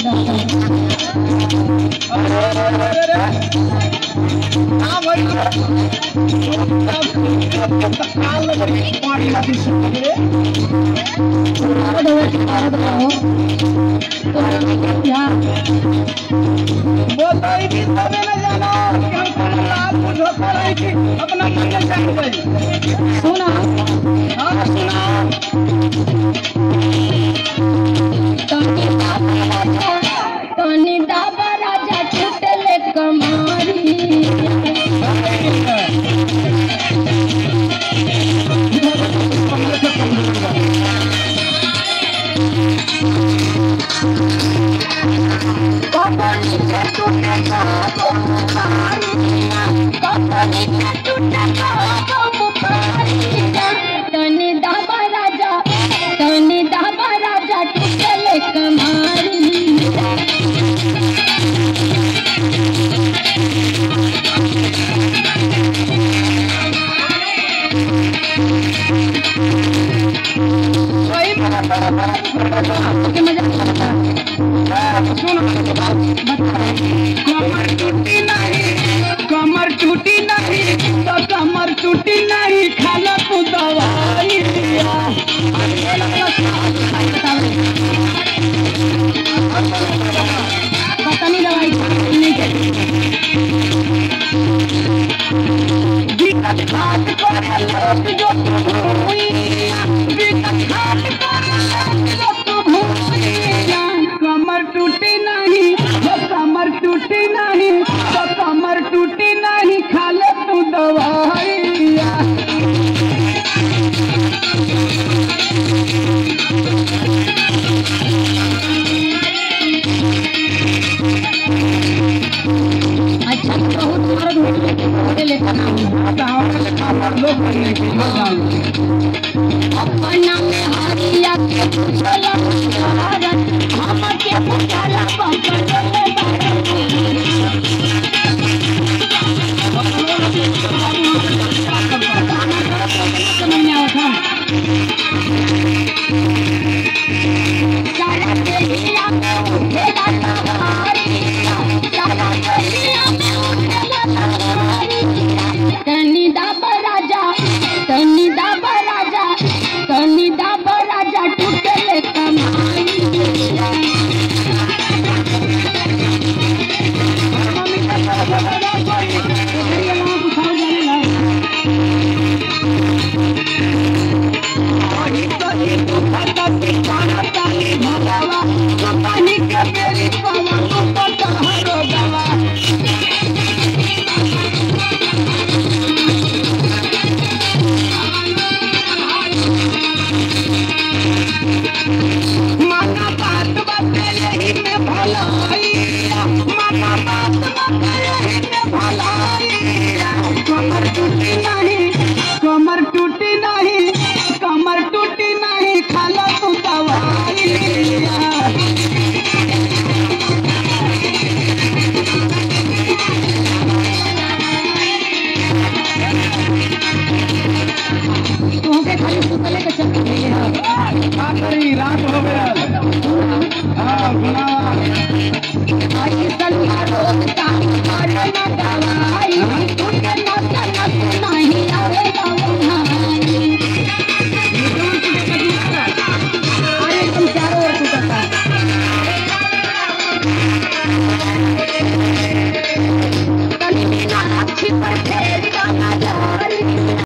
कमर टूटी नहीं तो कमर टूटी नहीं खाला तू दवाई पता नहीं दवाई नहीं कमर टूटी नहीं तो कमर टूटी नहीं तो कमर टूटी नहीं खा ले तू दवाइया अच्छा बहुत मर्द लेता लोग अपना में हारिया के चला हम के पुकारा पकड़ कमर टूटी नहीं खाला तू दवाई तुमके खाली सुतले के चक्कर में रात हो गया हां